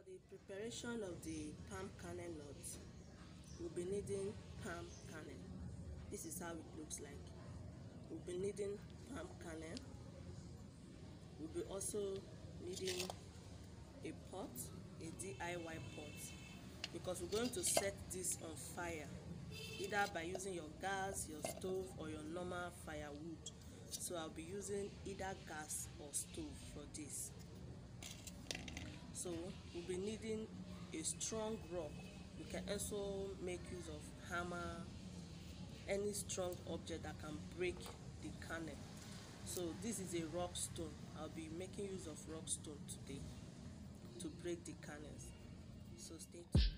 the preparation of the palm kernel nut, we'll be needing palm kernel. This is how it looks like. We'll be needing palm kernel. We'll be also needing a pot, a DIY pot, because we're going to set this on fire, either by using your gas, your stove, or your normal firewood. So I'll be using either gas or stove for this. So we'll be needing a strong rock. You can also make use of hammer, any strong object that can break the kernel. So this is a rock stone. I'll be making use of rock stone today to break the kernels. So stay tuned.